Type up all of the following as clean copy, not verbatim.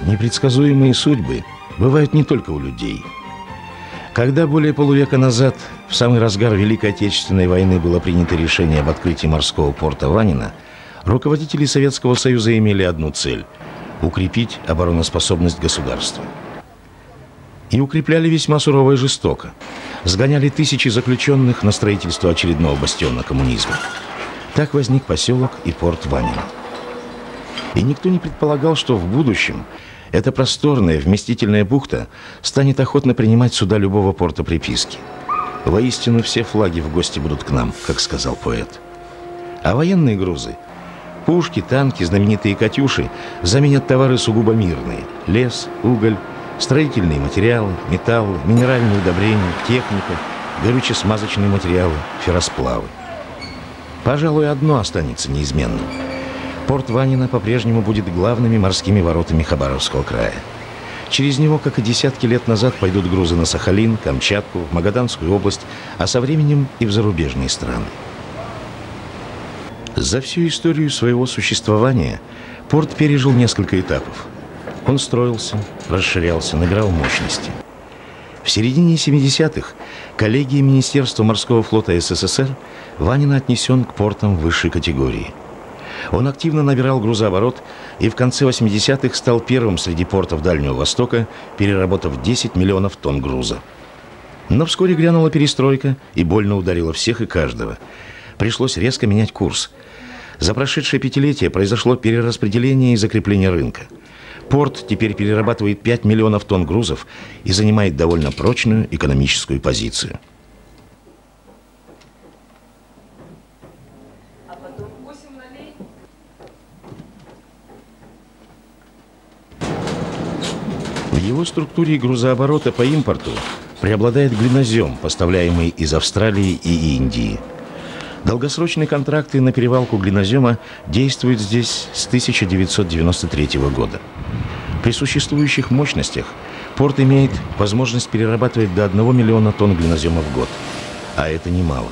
Непредсказуемые судьбы бывают не только у людей. Когда более полувека назад, в самый разгар Великой Отечественной войны, было принято решение об открытии морского порта Ванино, руководители Советского Союза имели одну цель – укрепить обороноспособность государства. И укрепляли весьма сурово и жестоко. Сгоняли тысячи заключенных на строительство очередного бастиона коммунизма. Так возник поселок и порт Ванино. И никто не предполагал, что в будущем эта просторная, вместительная бухта станет охотно принимать суда любого порта приписки. Воистину, все флаги в гости будут к нам, как сказал поэт. А военные грузы – пушки, танки, знаменитые «Катюши» – заменят товары сугубо мирные – лес, уголь, строительные материалы, металлы, минеральные удобрения, техника, горюче-смазочные материалы, ферросплавы. Пожалуй, одно останется неизменным. Порт Ванино по-прежнему будет главными морскими воротами Хабаровского края. Через него, как и десятки лет назад, пойдут грузы на Сахалин, Камчатку, в Магаданскую область, а со временем и в зарубежные страны. За всю историю своего существования порт пережил несколько этапов. Он строился, расширялся, набирал мощности. В середине 70-х коллегией Министерства морского флота СССР Ванино отнесен к портам высшей категории. Он активно набирал грузооборот и в конце 80-х стал первым среди портов Дальнего Востока, переработав 10 миллионов тонн груза. Но вскоре грянула перестройка и больно ударила всех и каждого. Пришлось резко менять курс. За прошедшее пятилетие произошло перераспределение и закрепление рынка. Порт теперь перерабатывает 5 миллионов тонн грузов и занимает довольно прочную экономическую позицию. В его структуре грузооборота по импорту преобладает глинозем, поставляемый из Австралии и Индии. Долгосрочные контракты на перевалку глинозема действуют здесь с 1993 года. При существующих мощностях порт имеет возможность перерабатывать до 1 миллиона тонн глинозема в год, а это немало.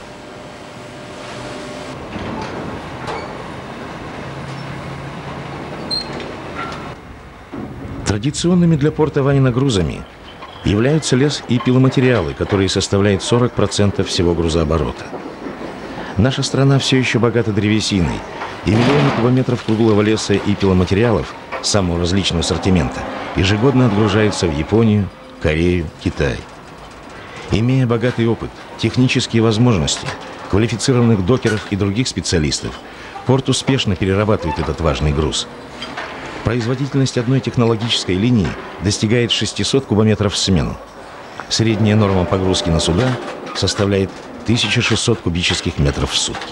Традиционными для порта Ванино грузами являются лес и пиломатериалы, которые составляют 40% всего грузооборота. Наша страна все еще богата древесиной, и миллионы кубометров круглого леса и пиломатериалов самого различного ассортимента ежегодно отгружаются в Японию, Корею, Китай. Имея богатый опыт, технические возможности, квалифицированных докеров и других специалистов, порт успешно перерабатывает этот важный груз. Производительность одной технологической линии достигает 600 кубометров в смену. Средняя норма погрузки на суда составляет 1600 кубических метров в сутки.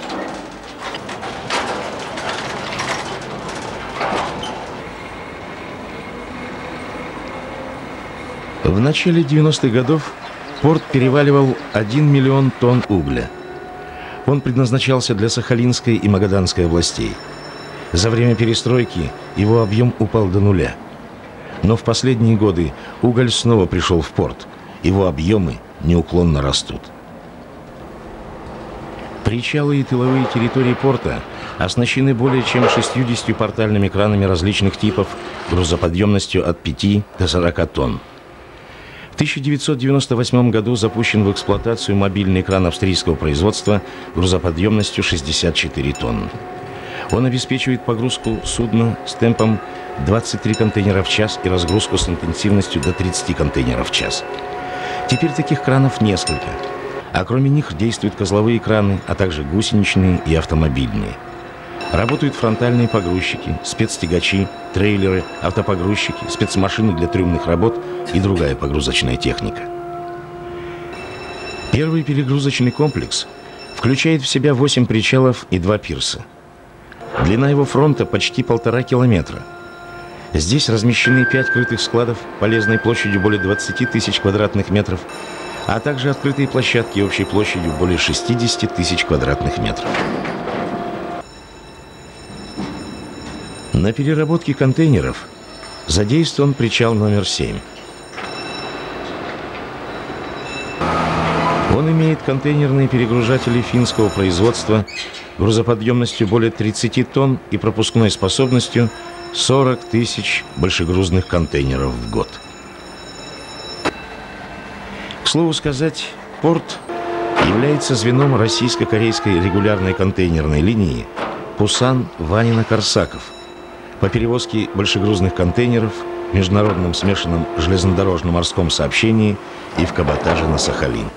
В начале 90-х годов порт переваливал 1 миллион тонн угля. Он предназначался для Сахалинской и Магаданской областей. За время перестройки его объем упал до нуля. Но в последние годы уголь снова пришел в порт. Его объемы неуклонно растут. Причалы и тыловые территории порта оснащены более чем 60 портальными кранами различных типов грузоподъемностью от 5 до 40 тонн. В 1998 году запущен в эксплуатацию мобильный кран австрийского производства грузоподъемностью 64 тонны. Он обеспечивает погрузку судна с темпом 23 контейнера в час и разгрузку с интенсивностью до 30 контейнеров в час. Теперь таких кранов несколько, а кроме них действуют козловые краны, а также гусеничные и автомобильные. Работают фронтальные погрузчики, спецтягачи, трейлеры, автопогрузчики, спецмашины для трюмных работ и другая погрузочная техника. Первый перегрузочный комплекс включает в себя 8 причалов и 2 пирса. Длина его фронта почти 1,5 километра. Здесь размещены 5 крытых складов полезной площадью более 20 тысяч квадратных метров, а также открытые площадки общей площадью более 60 тысяч квадратных метров. На переработке контейнеров задействован причал номер 7. Он имеет контейнерные перегружатели финского производства грузоподъемностью более 30 тонн и пропускной способностью 40 тысяч большегрузных контейнеров в год. К слову сказать, порт является звеном российско-корейской регулярной контейнерной линии Пусан-Ванино-Корсаков по перевозке большегрузных контейнеров в международном смешанном железнодорожно-морском сообщении и в каботаже на Сахалин.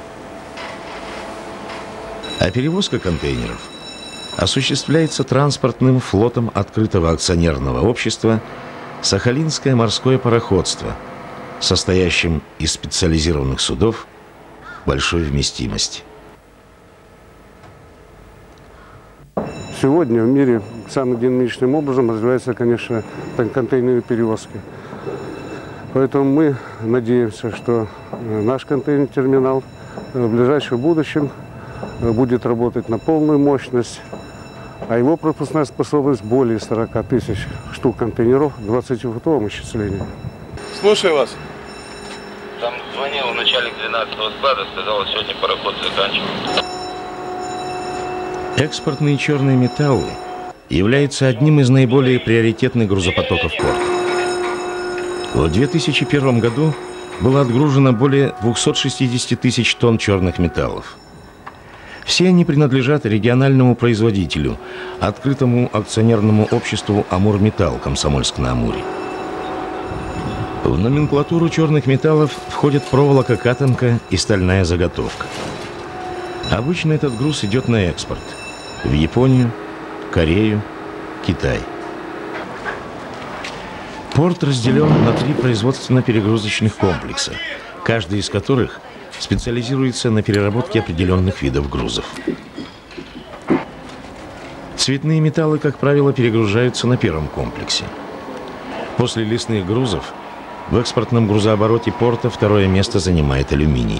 А перевозка контейнеров осуществляется транспортным флотом открытого акционерного общества «Сахалинское морское пароходство», состоящим из специализированных судов большой вместимости. Сегодня в мире самым динамичным образом развиваются, конечно, контейнерные перевозки. Поэтому мы надеемся, что наш контейнерный терминал в ближайшем будущем будет работать на полную мощность, а его пропускная способность более 40 тысяч штук контейнеров 20-футовом исчислении. Слушаю вас. Там звонил начальник 12-го склада, сказал, сегодня пароход заканчивается. Экспортные черные металлы являются одним из наиболее приоритетных грузопотоков порта. В 2001 году было отгружено более 260 тысяч тонн черных металлов. Все они принадлежат региональному производителю, открытому акционерному обществу «Амурметалл» Комсомольск-на-Амуре. В номенклатуру черных металлов входят проволока-катанка и стальная заготовка. Обычно этот груз идет на экспорт в Японию, Корею, Китай. Порт разделен на 3 производственно-перегрузочных комплекса, каждый из которых специализируется на переработке определенных видов грузов. Цветные металлы, как правило, перегружаются на первом комплексе. После лесных грузов в экспортном грузообороте порта второе место занимает алюминий.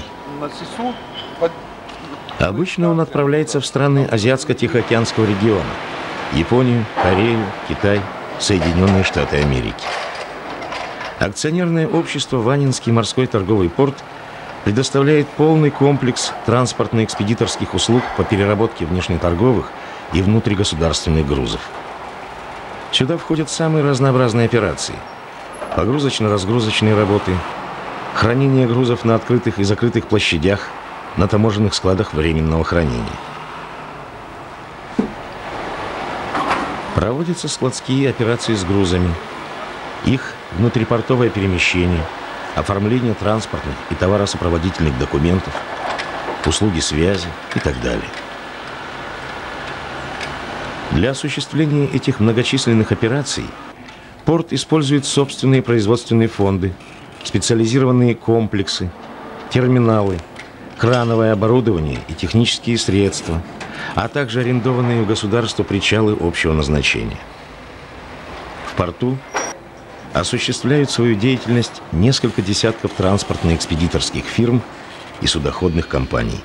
Обычно он отправляется в страны Азиатско-Тихоокеанского региона – Японию, Корею, Китай, Соединенные Штаты Америки. Акционерное общество «Ванинский морской торговый порт» предоставляет полный комплекс транспортно-экспедиторских услуг по переработке внешнеторговых и внутригосударственных грузов. Сюда входят самые разнообразные операции – погрузочно-разгрузочные работы, хранение грузов на открытых и закрытых площадях, на таможенных складах временного хранения. Проводятся складские операции с грузами, их внутрипортовое перемещение, оформление транспортных и товаросопроводительных документов, услуги связи и так далее. Для осуществления этих многочисленных операций порт использует собственные производственные фонды, специализированные комплексы, терминалы, крановое оборудование и технические средства, а также арендованные у государства причалы общего назначения. В порту осуществляют свою деятельность несколько десятков транспортно-экспедиторских фирм и судоходных компаний.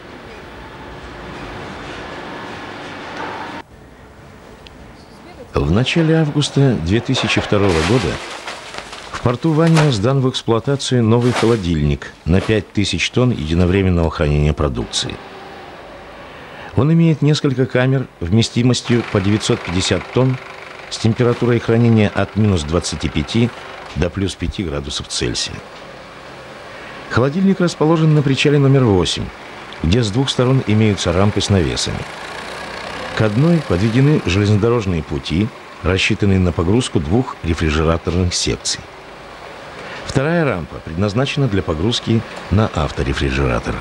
В начале августа 2002 года в порту Ванино сдан в эксплуатацию новый холодильник на 5000 тонн единовременного хранения продукции. Он имеет несколько камер вместимостью по 950 тонн с температурой хранения от минус 25 до плюс 5 градусов Цельсия. Холодильник расположен на причале номер 8, где с двух сторон имеются рампы с навесами. К одной подведены железнодорожные пути, рассчитанные на погрузку 2 рефрижераторных секций. Вторая рампа предназначена для погрузки на авторефрижераторы.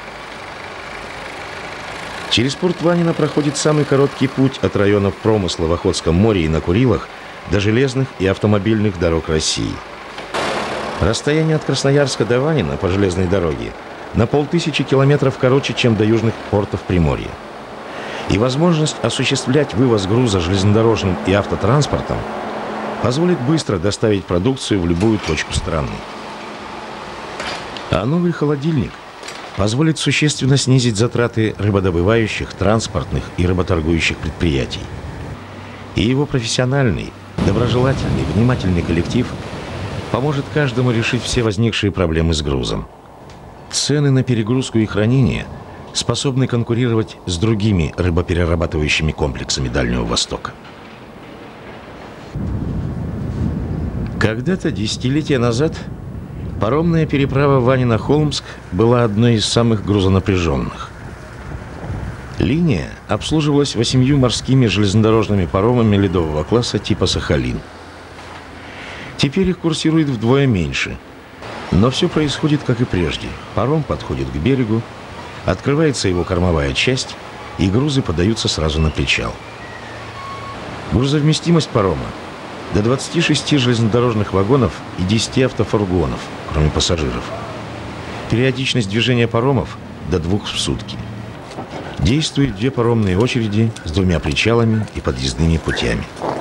Через порт Ванино проходит самый короткий путь от районов промысла в Охотском море и на Курилах до железных и автомобильных дорог России. Расстояние от Красноярска до Ванино по железной дороге на 500 километров короче, чем до южных портов Приморья. И возможность осуществлять вывоз груза железнодорожным и автотранспортом позволит быстро доставить продукцию в любую точку страны. А новый холодильник позволит существенно снизить затраты рыбодобывающих, транспортных и рыботоргующих предприятий. И его профессиональный, доброжелательный, внимательный коллектив поможет каждому решить все возникшие проблемы с грузом. Цены на перегрузку и хранение способны конкурировать с другими рыбоперерабатывающими комплексами Дальнего Востока. Когда-то, десятилетия назад, паромная переправа Ванино-Холмск была одной из самых грузонапряженных. Линия обслуживалась 8 морскими железнодорожными паромами ледового класса типа «Сахалин». Теперь их курсирует вдвое меньше. Но все происходит, как и прежде. Паром подходит к берегу, открывается его кормовая часть, и грузы подаются сразу на причал. Грузовместимость парома до 26 железнодорожных вагонов и 10 автофургонов, кроме пассажиров. Периодичность движения паромов до 2 в сутки. Действуют 2 паромные очереди с 2 причалами и подъездными путями.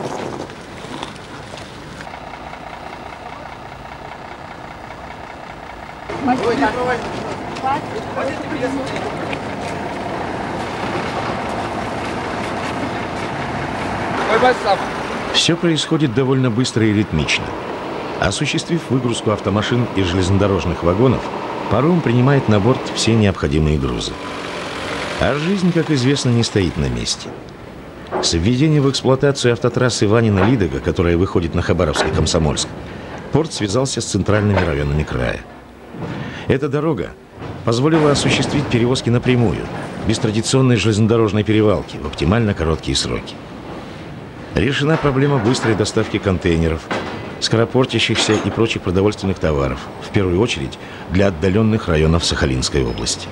Все происходит довольно быстро и ритмично. Осуществив выгрузку автомашин и железнодорожных вагонов, паром принимает на борт все необходимые грузы. А жизнь, как известно, не стоит на месте. С введением в эксплуатацию автотрассы Ванино-Лидога, которая выходит на Хабаровск и Комсомольск, порт связался с центральными районами края. Эта дорога позволила осуществить перевозки напрямую, без традиционной железнодорожной перевалки, в оптимально короткие сроки. Решена проблема быстрой доставки контейнеров, скоропортящихся и прочих продовольственных товаров, в первую очередь для отдаленных районов Сахалинской области.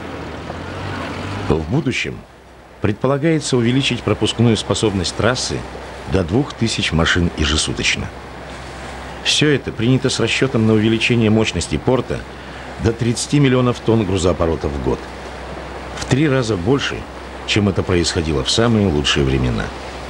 В будущем предполагается увеличить пропускную способность трассы до 2000 машин ежесуточно. Все это принято с расчетом на увеличение мощности порта до 30 миллионов тонн грузооборота в год. В 3 раза больше, чем это происходило в самые лучшие времена.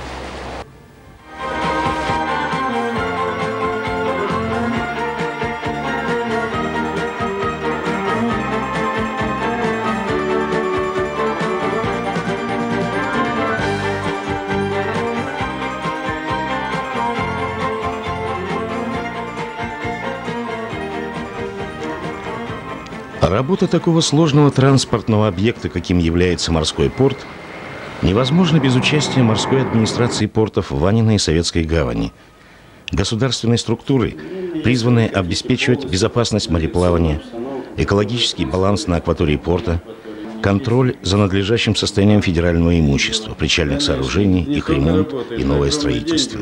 Работа такого сложного транспортного объекта, каким является морской порт, невозможна без участия морской администрации портов Ванино и Советской гавани, государственной структуры, призванной обеспечивать безопасность мореплавания, экологический баланс на акватории порта, контроль за надлежащим состоянием федерального имущества, причальных сооружений, их ремонт и новое строительство.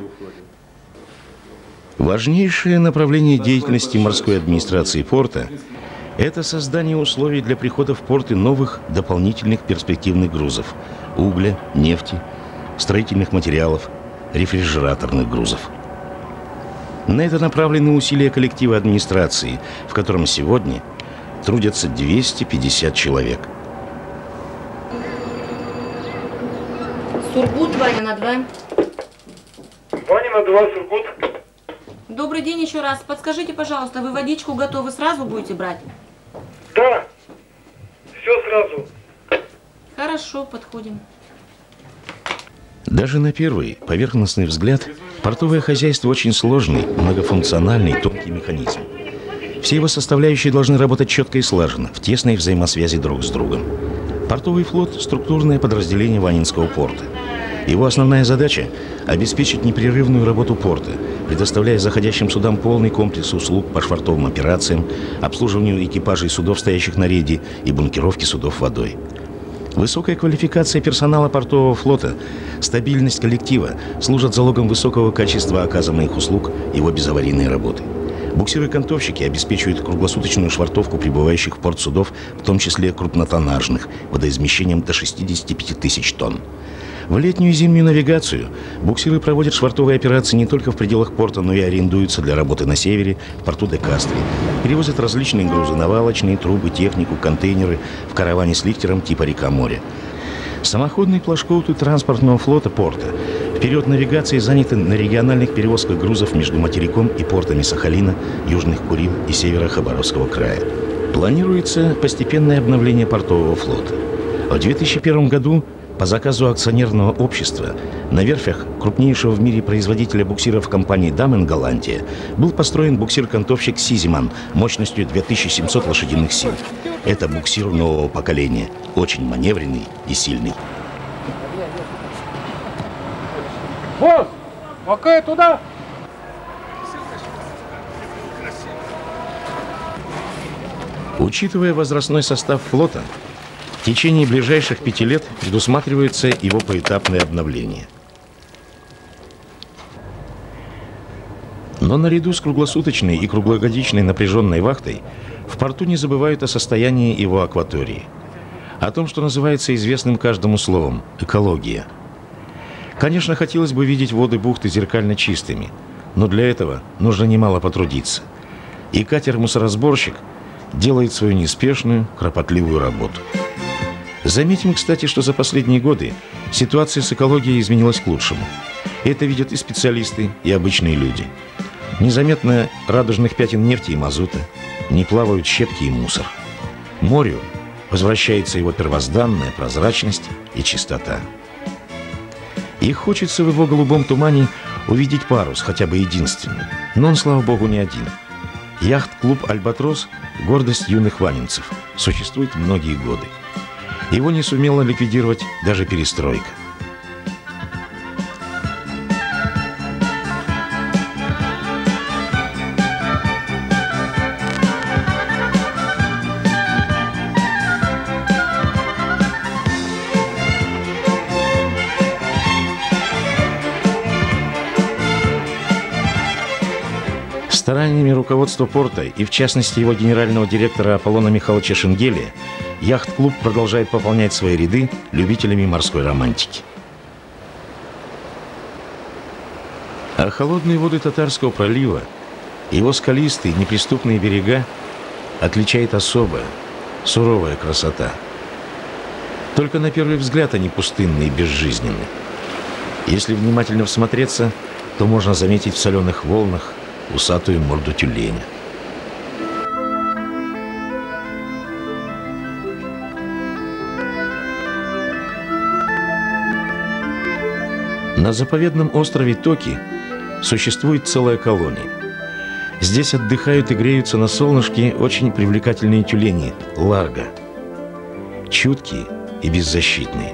Важнейшее направление деятельности морской администрации порта – это создание условий для прихода в порты новых дополнительных перспективных грузов – угля, нефти, строительных материалов, рефрижераторных грузов. На это направлены усилия коллектива администрации, в котором сегодня трудятся 250 человек. Сургут, Ванино 2. Ванино 2, Сургут. Добрый день еще раз. Подскажите, пожалуйста, вы водичку готовы сразу будете брать? Да, все сразу. Хорошо, подходим. Даже на первый поверхностный взгляд портовое хозяйство очень сложный, многофункциональный, тонкий механизм. Все его составляющие должны работать четко и слаженно, в тесной взаимосвязи друг с другом. Портовый флот – структурное подразделение Ванинского порта. Его основная задача – обеспечить непрерывную работу порта, предоставляя заходящим судам полный комплекс услуг по швартовым операциям, обслуживанию экипажей судов, стоящих на рейде, и бункеровке судов водой. Высокая квалификация персонала портового флота, стабильность коллектива служат залогом высокого качества оказываемых услуг и его безаварийной работы. Буксиры-кантовщики обеспечивают круглосуточную швартовку прибывающих в порт судов, в том числе крупнотоннажных, водоизмещением до 65 тысяч тонн. В летнюю и зимнюю навигацию буксиры проводят швартовые операции не только в пределах порта, но и арендуются для работы на севере, в порту де Кастре. Перевозят различные грузы, навалочные, трубы, технику, контейнеры в караване с лифтером типа река-море. Самоходные плажкоуты транспортного флота порта в период навигации заняты на региональных перевозках грузов между материком и портами Сахалина, Южных Курил и севера Хабаровского края. Планируется постепенное обновление портового флота. В 2001 году по заказу акционерного общества на верфях крупнейшего в мире производителя буксиров компании Damen Голландия был построен буксир-кантовщик Сизиман мощностью 2700 лошадиных сил. Это буксир нового поколения, очень маневренный и сильный. Босс, Окей, туда. Учитывая возрастной состав флота, в течение ближайших 5 лет предусматривается его поэтапное обновление. Но наряду с круглосуточной и круглогодичной напряженной вахтой в порту не забывают о состоянии его акватории. О том, что называется известным каждому словом – экология. Конечно, хотелось бы видеть воды бухты зеркально чистыми, но для этого нужно немало потрудиться. И катер-мусоросборщик делает свою неспешную, кропотливую работу. Заметим, кстати, что за последние годы ситуация с экологией изменилась к лучшему. Это видят и специалисты, и обычные люди. Незаметно радужных пятен нефти и мазута, не плавают щепки и мусор. Морю возвращается его первозданная прозрачность и чистота. И хочется в его голубом тумане увидеть парус, хотя бы единственный. Но он, слава богу, не один. Яхт-клуб «Альбатрос» – гордость юных ванинцев, существует многие годы. Его не сумела ликвидировать даже перестройка. Стараниями руководства порта и, в частности, его генерального директора Аполлона Михайловича Шенгелия, яхт-клуб продолжает пополнять свои ряды любителями морской романтики. А холодные воды Татарского пролива, его скалистые, неприступные берега отличает особая, суровая красота. Только на первый взгляд они пустынны и безжизненны. Если внимательно всмотреться, то можно заметить в соленых волнах усатую морду тюленя. На заповедном острове Токи существует целая колония. Здесь отдыхают и греются на солнышке очень привлекательные тюлени – ларго. Чуткие и беззащитные.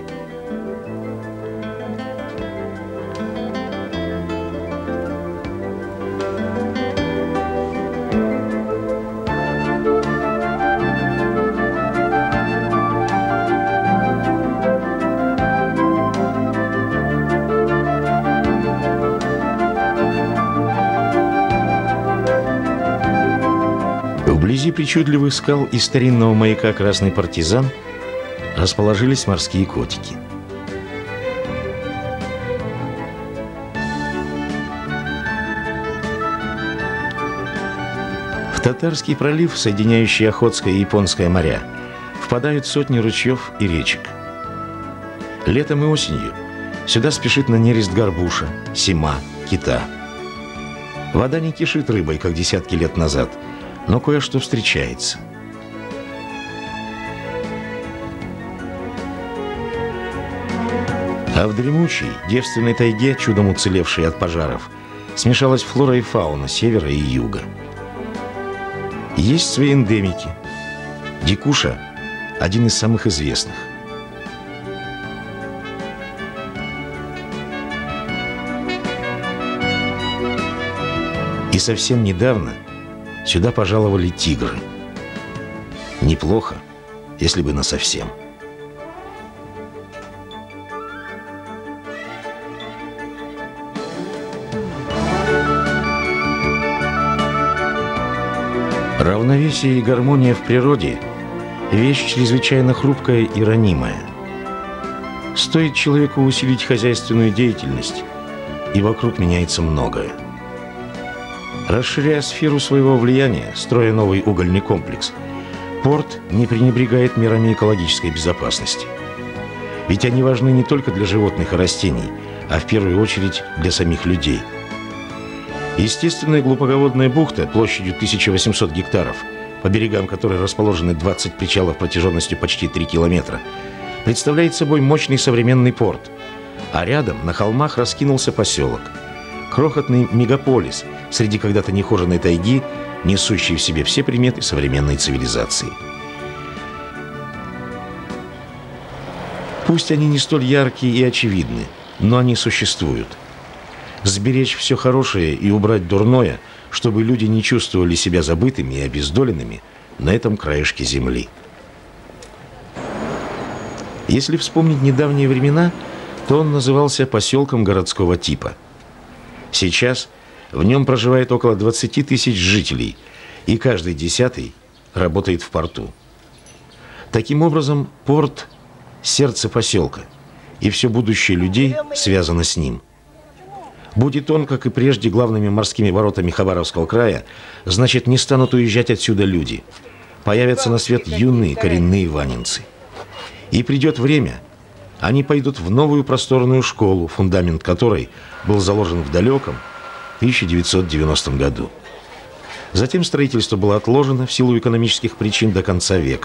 Вблизи причудливых скал и старинного маяка «Красный партизан» расположились морские котики. В Татарский пролив, соединяющий Охотское и Японское моря, впадают сотни ручьев и речек. Летом и осенью сюда спешит на нерест горбуша, сима, кита. Вода не кишит рыбой, как десятки лет назад, но кое-что встречается. А в дремучей, девственной тайге, чудом уцелевшей от пожаров, смешалась флора и фауна севера и юга. Есть свои эндемики. Дикуша – один из самых известных. И совсем недавно сюда пожаловали тигры. Неплохо, если бы насовсем. Равновесие и гармония в природе – вещь чрезвычайно хрупкая и ранимая. Стоит человеку усилить хозяйственную деятельность, и вокруг меняется многое. Расширяя сферу своего влияния, строя новый угольный комплекс, порт не пренебрегает мерами экологической безопасности. Ведь они важны не только для животных и растений, а в первую очередь для самих людей. Естественная глубоководная бухта площадью 1800 гектаров, по берегам которой расположены 20 причалов протяженностью почти 3 километра, представляет собой мощный современный порт. А рядом на холмах раскинулся поселок. Крохотный мегаполис среди когда-то нехоженной тайги, несущий в себе все приметы современной цивилизации. Пусть они не столь яркие и очевидны, но они существуют. Сберечь все хорошее и убрать дурное, чтобы люди не чувствовали себя забытыми и обездоленными на этом краешке земли. Если вспомнить недавние времена, то он назывался поселком городского типа. Сейчас в нем проживает около 20 тысяч жителей, и каждый 10-й работает в порту. Таким образом, порт – сердце поселка, и все будущее людей связано с ним. Будет он, как и прежде, главными морскими воротами Хабаровского края, значит, не станут уезжать отсюда люди. Появятся на свет юные коренные ванинцы. И придет время, они пойдут в новую просторную школу, фундамент которой был заложен в далеком 1990 году. Затем строительство было отложено в силу экономических причин до конца века.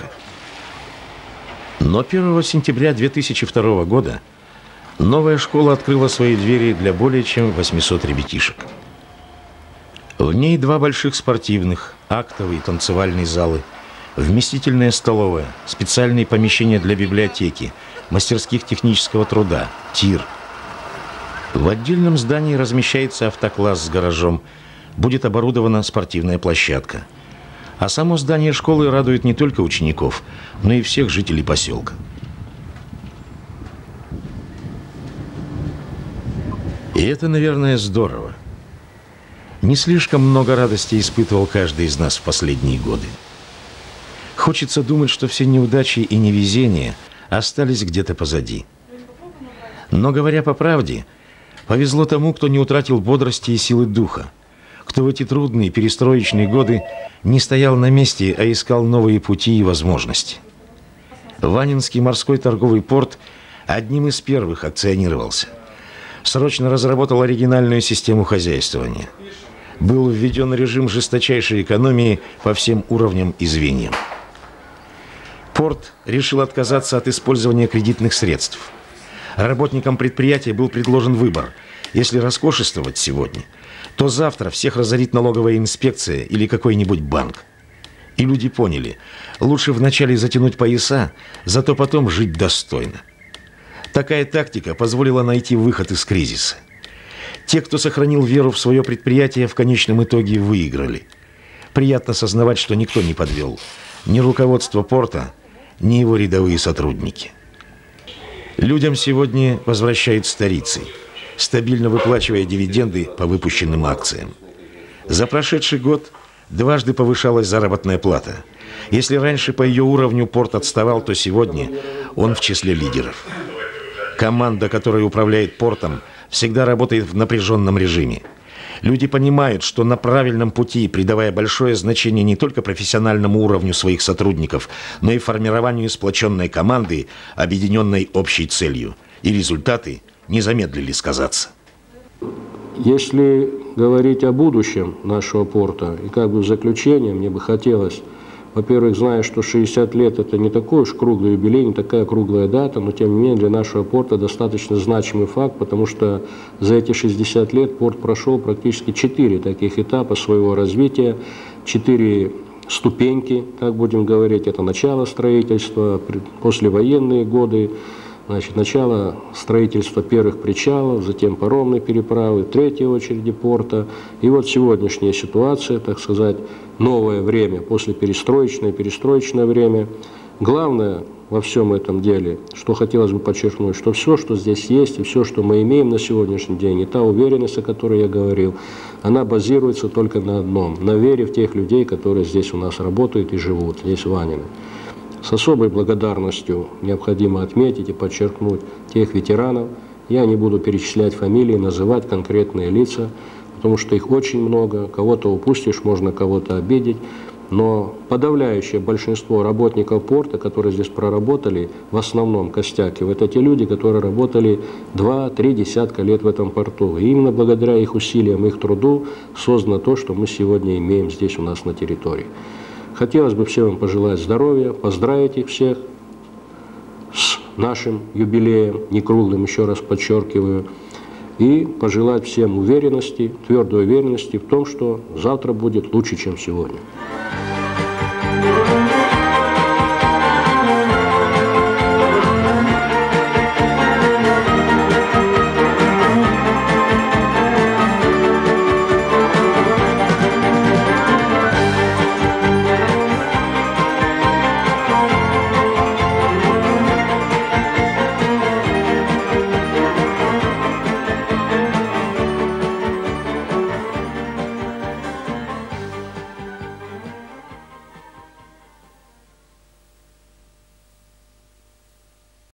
Но 1 сентября 2002 года новая школа открыла свои двери для более чем 800 ребятишек. В ней 2 больших спортивных, актовые и танцевальные залы, вместительная столовая, специальные помещения для библиотеки, мастерских технического труда, тир. В отдельном здании размещается автокласс с гаражом, будет оборудована спортивная площадка. А само здание школы радует не только учеников, но и всех жителей поселка. И это, наверное, здорово. Не слишком много радости испытывал каждый из нас в последние годы. Хочется думать, что все неудачи и невезения остались где-то позади. Но, говоря по правде, повезло тому, кто не утратил бодрости и силы духа, кто в эти трудные перестроечные годы не стоял на месте, а искал новые пути и возможности. Ванинский морской торговый порт одним из первых акционировался. Срочно разработал оригинальную систему хозяйствования. Был введен режим жесточайшей экономии по всем уровням и звеньям. Порт решил отказаться от использования кредитных средств. Работникам предприятия был предложен выбор. Если роскошествовать сегодня, то завтра всех разорит налоговая инспекция или какой-нибудь банк. И люди поняли, лучше вначале затянуть пояса, зато потом жить достойно. Такая тактика позволила найти выход из кризиса. Те, кто сохранил веру в свое предприятие, в конечном итоге выиграли. Приятно сознавать, что никто не подвел. Ни руководство порта, ни его рядовые сотрудники. Людям сегодня возвращают старицей, стабильно выплачивая дивиденды по выпущенным акциям. За прошедший год дважды повышалась заработная плата. Если раньше по ее уровню порт отставал, то сегодня он в числе лидеров. Команда, которая управляет портом, всегда работает в напряженном режиме. Люди понимают, что на правильном пути, придавая большое значение не только профессиональному уровню своих сотрудников, но и формированию сплоченной команды, объединенной общей целью. И результаты не замедлили сказаться. Если говорить о будущем нашего порта, и как бы в заключение мне бы хотелось, во-первых, зная, что 60 лет – это не такой уж круглый юбилей, не такая круглая дата, но тем не менее для нашего порта достаточно значимый факт, потому что за эти 60 лет порт прошел практически 4 таких этапа своего развития, 4 ступеньки, как будем говорить, это начало строительства, послевоенные годы, значит, начало строительства первых причалов, затем паромной переправы, в третьей очереди порта. И вот сегодняшняя ситуация, так сказать, новое время, после перестроечное время. Главное во всем этом деле, что хотелось бы подчеркнуть, что все, что здесь есть, и все, что мы имеем на сегодняшний день, и та уверенность, о которой я говорил, она базируется только на одном, на вере в тех людей, которые здесь у нас работают и живут, здесь в Ванино. С особой благодарностью необходимо отметить и подчеркнуть тех ветеранов. Я не буду перечислять фамилии, называть конкретные лица, потому что их очень много. Кого-то упустишь, можно кого-то обидеть. Но подавляющее большинство работников порта, которые здесь проработали, в основном костяки, это те люди, которые работали 2-3 десятка лет в этом порту. И именно благодаря их усилиям, их труду создано то, что мы сегодня имеем здесь у нас на территории. Хотелось бы всем вам пожелать здоровья, поздравить их всех с нашим юбилеем, не круглым, еще раз подчеркиваю, и пожелать всем уверенности, твердой уверенности в том, что завтра будет лучше, чем сегодня.